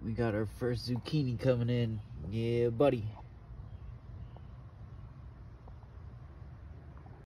We got our first zucchini coming in. Yeah, buddy.